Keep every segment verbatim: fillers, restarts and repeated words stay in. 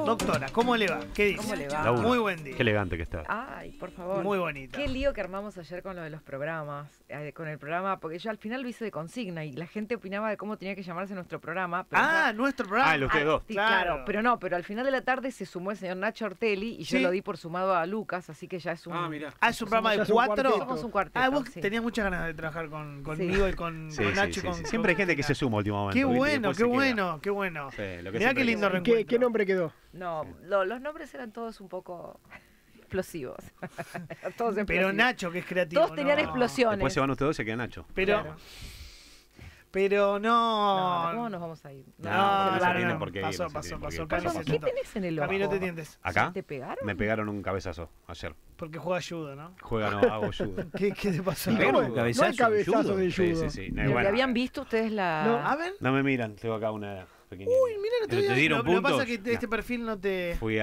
Doctora, ¿cómo le va? ¿Qué dice? ¿Cómo le va? La uno. Muy buen día. Qué elegante que está. Ay, por favor. Muy bonita. Qué lío que armamos ayer con lo de los programas, eh, con el programa, porque yo al final lo hice de consigna y la gente opinaba de cómo tenía que llamarse nuestro programa. Pero Ah, ya- nuestro programa. Ah, el de ustedes dos. sí, claro. claro. pero no, pero al final de la tarde se sumó el señor Nacho Ortelli y yo Sí. lo di por sumado a Lucas, así que ya es un... Ah, mira. Ah, es un programa Ya de es un cuatro. cuarteto. Somos un cuarteto, Ah, vos sí. tenías muchas ganas de trabajar con, conmigo y con, Sí, con sí, Nacho. sí, y con, sí. Siempre hay con gente que se Cristina. suma últimamente. Qué ¿viste? bueno, Después qué se queda. bueno, qué bueno. Sí, lo que Mirá siempre qué lindo queda. ¿Qué, reencuentro. ¿Qué nombre quedó? No, lo- los nombres eran todos un poco explosivos. todos Pero explosivos. Nacho, que es creativo. Todos tenían no. explosiones. Después se van ustedes dos y se queda Nacho. Pero, Claro. pero No, no. ¿cómo nos vamos a ir? No, No, no se no, tienen no. por qué ir, Pasó, no se pasó, tienen por qué pasó. ir. Cami Perdón, se ¿qué sentó. tenés en el ojo? Cami, no te tientes. ¿Acá? ¿Te pegaron? Me pegaron un cabezazo ayer. Porque juega judo, ¿no? Juega, no, hago judo. ¿Qué, qué te pasó? ¿Y Pero cómo? un No hay cabezazo, cabezazo judo. de Sí, judo. sí, sí. No, ¿Pero bueno, que habían visto ustedes la...? No. A ver. no me miran, tengo acá una pequeña. Uy, mira, no te, Pero te veía. dieron lo, lo que pasa puntos. es que este perfil no te... Fui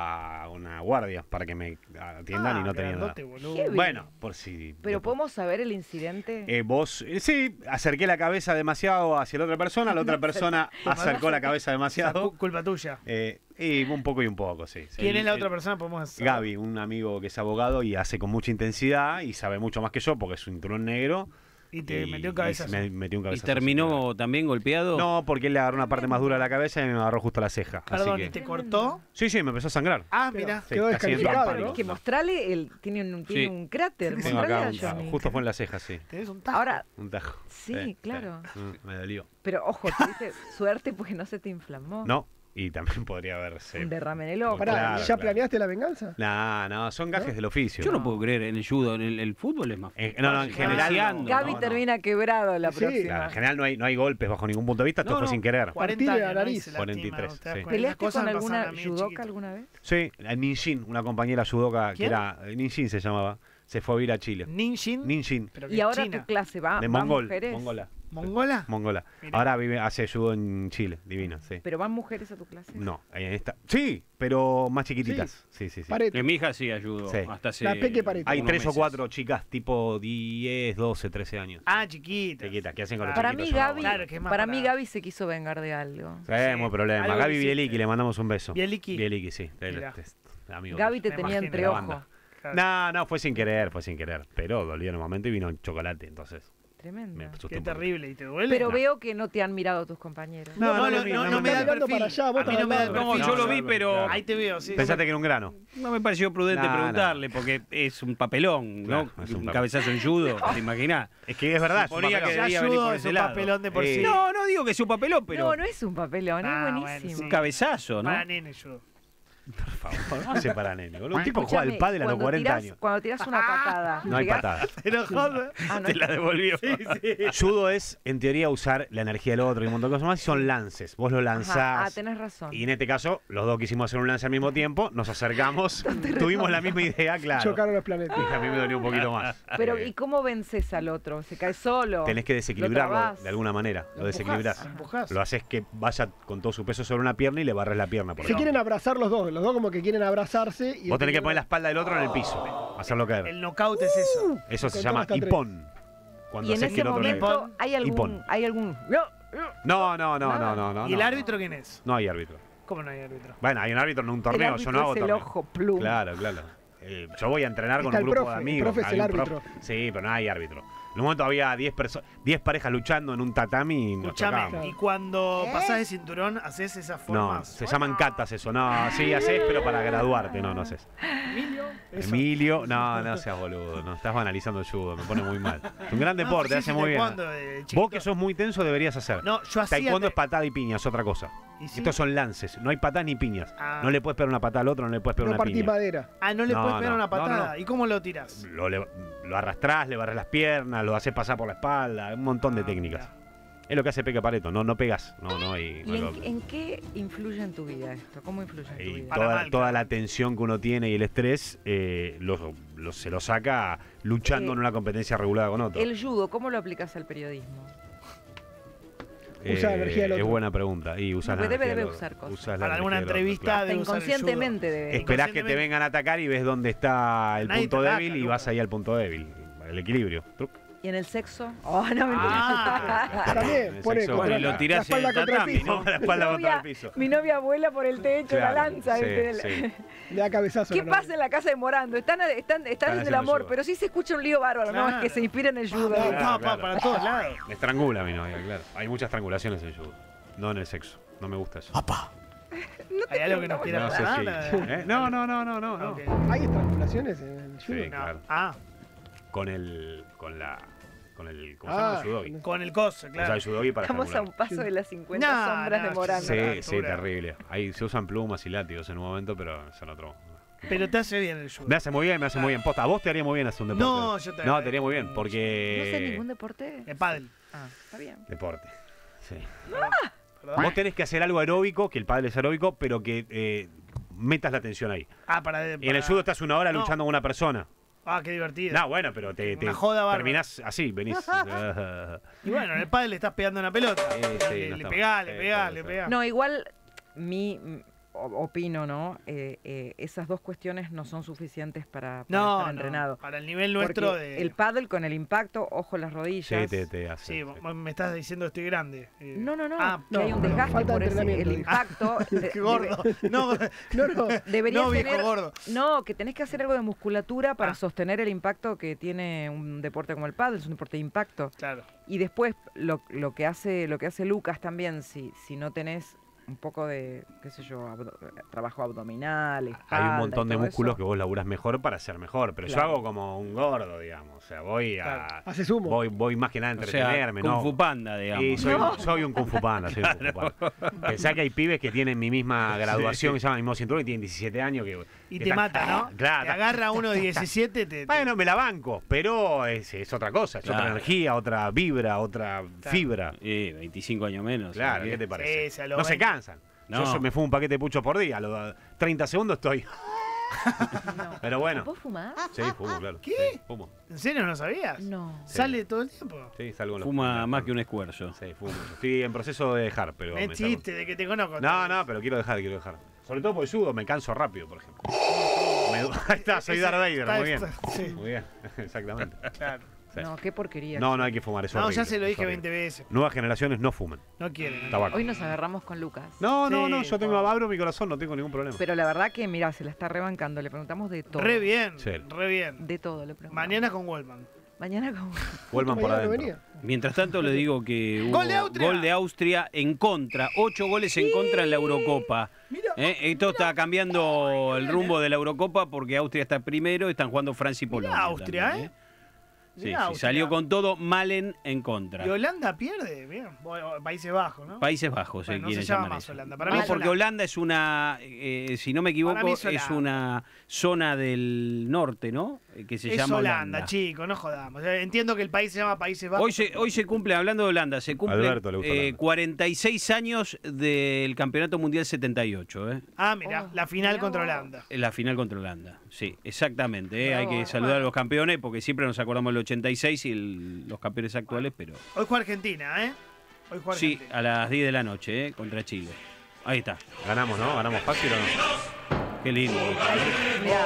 a una guardia para que me atiendan Ah, y no tenía nada. grandote, boludo. Qué bien. Bueno, por si... ¿Pero podemos saber el incidente? Eh, vos, eh, sí, acerqué la cabeza demasiado hacia la otra persona, la otra persona acercó la cabeza O sea, demasiado. cu- culpa tuya. Eh, y un poco y un poco, sí. sí. ¿Quién es la El- otra persona? Podemos saber. Gaby, un amigo que es abogado y hace con mucha intensidad y sabe mucho más que yo porque es un cinturón negro. Y te y- metió un y cabezazo. me metió un ¿Y cabezazo. terminó también golpeado? No, porque él le agarró una parte más dura de la cabeza y me agarró justo la ceja. Perdón, así ¿y que... te cortó? Sí, sí, me empezó a sangrar. Ah, Pero- mira. Sí, Quedó casi descalificado, entró en ¿no? pánico. Que mostrale, el, tiene, un, tiene Sí. un cráter. Tengo mostrale acá a un, Johnny. justo fue en la ceja, sí. Tenés un tajo. Ahora, Un tajo. Sí, claro. Mm, me dolió. pero ojo, tuviste suerte porque no se te inflamó. No, y también podría haberse... Un derrame en el ojo. Pará, Claro, ¿ya claro. planeaste la venganza? No, no, son gajes del oficio. Yo no puedo creer en el judo, en el, el fútbol es más. Eh, no, no, en general Paseando, no. Gaby no, no. termina quebrado la Sí, próxima. Claro, en general no hay, no hay golpes bajo ningún punto de vista, esto No, fue no. sin querer. cuarenta Partile la años, ¿no? nariz. Y se lastima, cuarenta y tres, ¿no? Te das sí. cuenta. ¿Peleaste Cosas con me pasaron alguna a mí de judoka chiquito. alguna vez? Sí, a Ninshin, una compañera judoka que ¿Quién? era. Ninshin se llamaba. Se fue a vivir a Chile. Ninshin. Ninshin, Pero que Y ahora China. tu clase va, de van Mongol. mujeres. Mongola. ¿Mongola? Mongola. Mirá. Ahora vive, hace judo en Chile, divina, sí. ¿Pero van mujeres a tu clase? No, ahí en esta. Sí, pero más chiquititas. Sí, sí, sí. Pareto. En mi hija sí ayudó. Sí. Hasta hace La Peque Pareto. Hay unos tres o meses. cuatro chicas tipo diez, doce, trece años. Ah, chiquita. Chiquitas, ¿qué hacen con los Para chiquitos? mí Son Gaby, abuelos. Claro, que es más para para- mí Gaby se quiso vengar de algo. Sí, Sí, muy problema. algo Gaby hiciste. Bieliki, le mandamos un beso. Bieliki. Bieliki, sí. Él Mirá. es amigo. Gaby te Me tenía imagino, entre la ojos. banda. Claro. No, no, fue sin querer, fue sin querer. Pero dolió en un momento y vino el chocolate, entonces Tremendo. me asusté Qué un poco. terrible. ¿Y te duele? Pero No. veo que no te han mirado tus compañeros. No, No, no, no, lo vi, no, no no me me da el mirando perfil. para allá, vos A mí no me da el estás No, perfil. yo lo vi, pero Ahí te veo, sí. Pensaste que era un grano. no me pareció prudente No, no. preguntarle porque es un papelón, Claro, ¿no? es un un papel. cabezazo en judo, ¿te imaginás? Es que es verdad. es un Suponía papelón. que Ya debía venir ayudo por es ese un lado. papelón de por Eh, sí. No, no digo que es un papelón, pero No, no es un papelón, Ah, es bueno, buenísimo. sí. un cabezazo, ¿no? Para nene, yo. Por favor, no hace para nene. boludo. Un tipo juega al Escúchame, pádel a los cuando cuarenta tirás- años. Cuando tirás una patada. No hay pegás- patada. Pero joder. Ah, no Te hay- la devolvió. Judo es, en teoría, usar la energía del otro y un montón de cosas más. Y son lances. Vos lo Ajá, lanzás. ah, tenés razón. Y en este caso, los dos quisimos hacer un lance al mismo tiempo. Nos acercamos. Tuvimos la misma idea, claro. Chocaron los planetas. Y a mí me dolió un poquito más. Pero, Eh, ¿y cómo vences al otro? ¿Se cae solo? Tenés que ¿Lo desequilibrarlo trabás? de alguna manera. Lo, Lo desequilibrás. empujás, empujás. Lo haces que vaya con todo su peso sobre una pierna y le barres la pierna. Por Se ejemplo. quieren abrazar los dos, los dos como que quieren abrazarse. Y Vos tenés que poner la espalda del otro en el piso. Hacerlo caer. El knockout es eso. Eso se Contame llama hasta tres. hipón. Cuando Y en haces que ese el otro le- momento hay algún... Hipón. Hay algún... No, no, no, no, no, no. ¿Y el no. árbitro quién es? No hay árbitro. ¿Cómo no hay árbitro? Bueno, hay un árbitro en un El torneo, yo árbitro no hago es el torneo. ojo plum. Claro, claro. Eh, yo voy a entrenar con Está un el grupo profe, de el amigos. profe es hay el un profe- árbitro. Sí, pero no hay árbitro. En un momento había diez parejas luchando en un tatami y nos Escuchame, tocábamos. y cuando ¿Eh? pasás de cinturón, haces esas No, formas. se llaman catas eso. No, sí, haces, pero para graduarte. No, no haces. Emilio. Eso. Emilio, no, no seas boludo. No, estás banalizando el judo, me pone muy mal. Es un gran No, deporte, sí, hace sí, muy bien. taekwondo de chiquito. Vos que sos muy tenso deberías hacer. No, yo hacía. Taekwondo te- es patada y piña, es otra cosa. ¿Y sí? Estos son lances, no hay patadas ni piñas. Ah. No le puedes pegar una patada al otro, no le puedes pegar No una partí piña. madera. Ah, no le No, puedes pegar no, una no, patada. no. ¿Y cómo lo tirás? Lo, le- lo arrastrás, le barres las piernas, lo haces pasar por la espalda, un montón de Ah, técnicas. mirá. Es lo que hace Peque Pareto, no, no pegas, no, no hay. ¿Y no en, lo- en qué influye en tu vida esto? ¿Cómo influye en tu y vida? Para toda, mal, toda claro. la tensión que uno tiene y el estrés eh, lo- lo- se lo saca luchando Eh, en una competencia regulada con otro. El judo, ¿cómo lo aplicas al periodismo? Usa la energía del Es otro. buena pregunta. Y usas Debe- la energía debe del otro. usar cosas. Usas la Para alguna energía del otro, entrevista claro. de Hasta usar el inconscientemente debe. Esperás que te inconscientemente. vengan a atacar y ves dónde está el Nadie punto te ataca, débil y nunca. vas ahí al punto débil. El equilibrio. Truc. ¿Y en el sexo? Oh, no, mentira. Ah, También el pone sexo, contra bueno, lo la- tirás la espalda en el contra el tatami, piso. ¿no? La espalda contra el piso. mi novia vuela por el techo, Claro, la lanza. sí, ¿viste? sí. Le da cabezazo. ¿Qué a la novia. pasa en la casa de Morando? Están, están, están, haciendo el haciendo amor, judo. pero sí se escucha un lío bárbaro, ¿no? Es Claro. que se inspira en el judo. no, Claro, pa, pa, claro. para todos lados. Me estrangula mi novia, claro. Hay muchas estrangulaciones en judo. No en el sexo. No me gusta eso. Hay algo que nos quiera No sé aclarar. si. ¿Eh? No, no, no, no, no. no. Ok. ¿Hay estrangulaciones en el judo? Sí. No. Claro. Ah, Con el. Con la. Con el. ¿Cómo se Ah, llama? El judogi. con el coso, O sea, claro. el judogi para Estamos a un estrangular. paso de las cincuenta No, sombras no, de Morando. Sí, altura. sí, terrible. Ahí se usan plumas y látigos en un momento, pero son otro. Pero te hace bien el judo. Me hace muy bien, me hace muy bien. Posta, a vos te haría muy bien hacer un deporte. No, yo te- No, te haría muy bien, ¿No porque. sé ningún deporte? El pádel. Ah, está bien. Deporte. Sí. ¿Perdón? Vos tenés que hacer algo aeróbico, que el pádel es aeróbico, pero que eh, metas la atención ahí. Ah, para, Y en para- el judo estás una hora No. luchando con una persona. Ah, qué divertido. No, bueno, pero te, te Una joda bárbara. terminás así, venís. Y bueno, en el pádel le estás pegando una pelota. Sí, sí, le no le está pegás, mal. le Sí, pegás, puede le ser. pegás. No, igual mi mm, o- opino, ¿no? Eh, eh, esas dos cuestiones no son suficientes para, para no, estar no, entrenado. para el nivel nuestro Porque de... el pádel con el impacto, ojo las Sí, rodillas. te, te hace. Sí, sí. vos me estás diciendo que estoy grande. Eh, No, no, no, Ah, que hay un no, desgaste falta de por ese, el entrenamiento, impacto. de- qué gordo. No, No, no. de- deberías no, viejo tener, gordo. no, que tenés que hacer algo de musculatura para Ah. sostener el impacto que tiene un deporte como el pádel, es un deporte de impacto. Claro. Y después lo, lo que hace lo que hace Lucas también, si, si no tenés un poco de, qué sé yo, abdo- trabajo abdominal, Hay espalda un y montón de todo músculos eso. que vos laburás mejor para ser mejor, pero Claro. yo hago como un gordo, digamos. O sea, voy a. Claro. Hace sumo. Voy, voy más que nada a O sea, entretenerme, Kung ¿no? Fu Panda, digamos. Y soy, soy un Kung Fu Panda, soy un Kung Fu Panda. Pensá que hay pibes que tienen mi misma graduación, que se llaman el mismo cinturón y tienen diecisiete años. Que, Y que te están- mata, ¿no? Claro. Te agarra uno de diecisiete, te... te- Bueno, me la banco, pero es, es otra cosa, es otra Claro. energía, otra vibra, otra fibra. Eh, veinticinco años menos. Claro, ¿sí? ¿qué te parece? Sí, sí, a los no se veinte. cansan. Yo No. so- me fumo un paquete de puchos por día, a los treinta segundos estoy. No. Pero bueno. ¿Vos fumás? Sí, fumo, claro. ¿Qué? Sí, fumo. ¿En serio no sabías? No. ¿Sale todo el tiempo? Sí, salgo en los Fuma más que un escuerzo. Sí, fumo. Estoy en proceso de dejar, pero. Me me salgo. chiste de que te conozco. No, no, pero quiero dejar, quiero dejar. Sobre todo por el judo, me canso rápido, por ejemplo. Me du- Ahí está, soy Ese- Darth Vader, está- muy bien. sí. Muy bien, exactamente. Claro. Sí. No, qué porquería. No, no hay que fumar, eso No, ya se lo dije veinte veces. Nuevas generaciones no fumen No quieren. tabaco. Hoy nos agarramos con Lucas. No, no, Sí, no, yo tengo por- abro mi corazón, no tengo ningún problema. Pero la verdad que, mira, se la está rebancando. Le preguntamos de todo. Re bien, Sí. re bien. De todo le preguntamos. Mañana con Wellman. Mañana con... Vuelvan por Mañana no adentro. venía. Mientras tanto, le digo que hubo ¡Gol de Austria! gol de Austria en contra. Ocho goles en contra en la Eurocopa. ¿Eh? Esto está cambiando el rumbo de la Eurocopa porque Austria está primero y están jugando Francia y Polonia. Austria, también, ¿eh? Sí, Mirá sí, Austria. salió con todo Malen en contra. Y Holanda pierde, bien. Bueno, Países Bajos, ¿no? Países Bajos, se Bueno, no quiere se llama llamar más eso. Holanda. Para No, mí es porque Holanda. Holanda es una, eh, si no me equivoco, Para mí es es, Holanda. una zona del norte, ¿no? Eh, Que se Es llama Holanda, Holanda. chico, no jodamos. Eh, Entiendo que el país se llama Países Bajos. Hoy se, hoy se cumple, hablando de Holanda, se cumplen Alberto le gusta eh, Holanda. cuarenta y seis años del Campeonato Mundial setenta y ocho, ¿eh? Ah, mira, Oh, la final mirá contra vos. Holanda. En la final contra Holanda. Sí, exactamente. ¿eh? Hay que Bravo. saludar a los campeones porque siempre nos acordamos del ochenta y seis y el- los campeones actuales, pero Hoy juega Argentina, ¿eh? Hoy juega sí, Argentina. a las diez de la noche, ¿eh? Contra Chile. Ahí está. Ganamos, ¿no? ¿Ganamos fácil o no? Qué lindo. Mirá,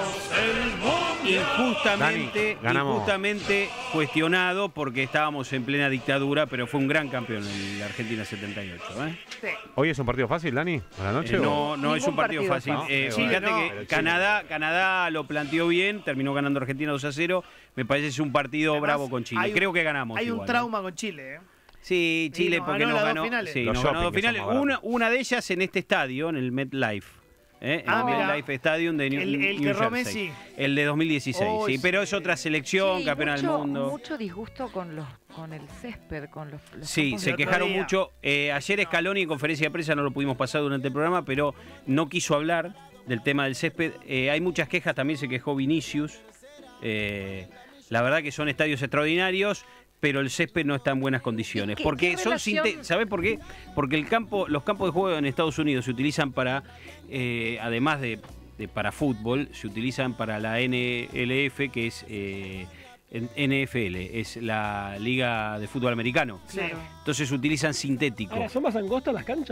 Injustamente, Dani, ganamos. injustamente cuestionado porque estábamos en plena dictadura, pero fue un gran campeón en la Argentina setenta y ocho. ¿eh? Sí. ¿Hoy es un partido fácil, Dani? ¿A la noche? Eh, o- no, no es Ningún un partido, partido fácil. fácil. Eh, Chile fíjate no, que pero Chile. Canadá, Canadá lo planteó bien, terminó ganando Argentina dos a cero. Me parece que es un partido Además, bravo con Chile. hay un- Creo que ganamos. Hay un igual, ¿eh? trauma con Chile, ¿eh? Sí, Chile, nos porque ganó nos las dos ganó. finales. Sí, Los nos ganó shopping dos que son finales. más Una, baratos. una de ellas en este estadio, en el MetLife. ¿eh? Ah, el mirá. MetLife Stadium de New, El- el New que erró Jersey. Messi. El de dos mil dieciséis, Oh, sí, pero es sí. otra selección, sí, campeona mucho, del mundo. mucho disgusto con los con el césped, con los, los Sí, campos se de- otro quejaron día. mucho. Eh, ayer Scaloni en conferencia de prensa no lo pudimos pasar durante el programa, pero no quiso hablar del tema del césped. Eh, hay muchas quejas, también se quejó Vinicius. Eh, la verdad que son estadios extraordinarios, pero el césped no está en buenas condiciones. ¿Y qué- porque qué son relación? sinte- ¿Sabés por qué? Porque el campo, los campos de juego en Estados Unidos se utilizan para, eh, además de, de para fútbol, se utilizan para la N L F, que es eh, en- N F L, es la Liga de Fútbol Americano. Sí. Claro. Entonces utilizan sintético. Ahora, ¿son más angostas las canchas?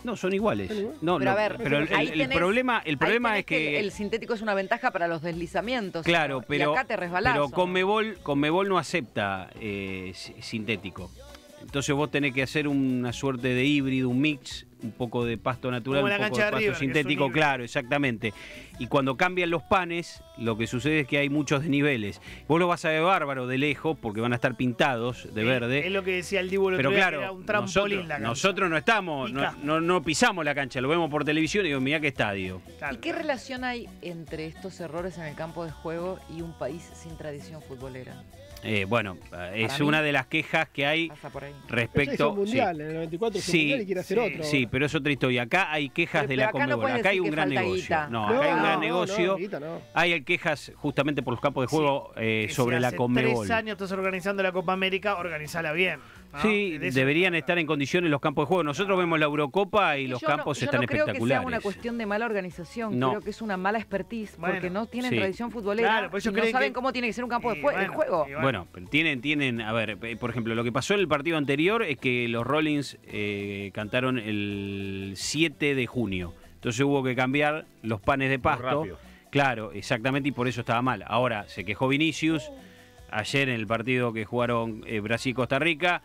No, son iguales. ¿Son iguales? No, Pero no, a ver, pero el, ahí el tenés- problema, el ahí problema tenés es que... el, el sintético es una ventaja para los deslizamientos. Claro, y pero, acá te resbalás. pero ¿o no? Conmebol, Conmebol no acepta eh, si- sintético. Entonces vos tenés que hacer una suerte de híbrido, un mix, un poco de pasto natural, Como un la poco cancha de de pasto River, que es un sintético, híbrido. claro, exactamente. Y cuando cambian los panes, lo que sucede es que hay muchos desniveles. Vos lo vas a ver bárbaro de lejos porque van a estar pintados de Es- verde. Es lo que decía el Dibu el otro Pero día, que claro, era un trampolín nosotros, la cancha. nosotros no estamos, no, Pica. no, no pisamos la cancha, lo vemos por televisión y digo, mirá qué estadio. Claro. ¿Y qué relación hay entre estos errores en el campo de juego y un país sin tradición futbolera? Eh, bueno, es Para mí- una de las quejas que hay Pasa por ahí. Pero ya hizo respecto... un mundial, en el noventa y cuatro hizo un Sí, mundial y quiere hacer sí, otro. sí, ahora. pero es otra historia. Acá hay quejas Pero- de pero la acá no Conmebol. puedes Acá hay decir un que gran falta negocio. guita. No, No, acá hay un no, gran no, negocio. guita no. Hay quejas justamente por los campos de juego eh, Que sobre si la hace Conmebol. tres años estás organizando la Copa América, organizala bien. ¿no? Sí, De eso deberían se trata. estar en condiciones los campos de juego. Nosotros vemos la Eurocopa y Y los yo campos no, yo están no creo espectaculares. que sea una cuestión de mala organización, No. creo que es una mala expertise porque Bueno, no tienen sí. tradición futbolera Claro, pues y ellos no creen saben que- cómo tiene que ser un campo de Y jue- bueno, de juego. y Bueno, pero tienen, tienen, a ver, eh, por ejemplo, lo que pasó en el partido anterior es que los Rollins eh, cantaron el siete de junio. Entonces hubo que cambiar los panes de pasto. rápido. Claro, exactamente, y por eso estaba mal. Ahora, se quejó Vinicius ayer en el partido que jugaron eh, Brasil-Costa Rica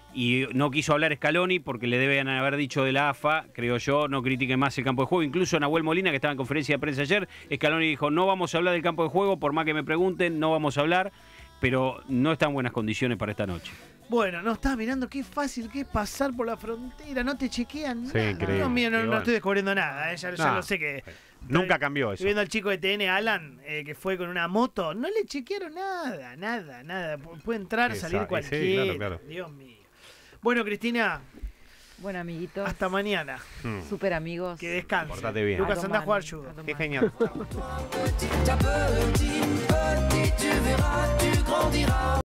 y no quiso hablar Scaloni porque le deben haber dicho de la A F A, creo yo, no critiquen más el campo de juego. Incluso Nahuel Molina, que estaba en conferencia de prensa ayer, Scaloni dijo, no vamos a hablar del campo de juego, por más que me pregunten, no vamos a hablar, pero no está en buenas condiciones para esta noche. Bueno, no estás mirando qué fácil que es pasar por la frontera, no te chequean Sí, nada. increíble. Dios mío, no, Y no bueno. estoy descubriendo nada, eh, ya, ya No. lo sé que... Nunca cambió eso. Estoy viendo al chico de T N, Alan, eh, que fue con una moto, no le chequearon nada, nada, nada. Pu- Puede entrar, Esa- salir sí, cualquiera. claro, claro. Dios mío. Bueno, Cristina, Bueno, amiguitos, hasta mañana. Mm. súper amigos. Que descanse. Portate bien. Lucas, A anda a jugar tomar, judo. a tomar. Qué genial. Petit à petit, petit, petit, tu verras, tu grandiras.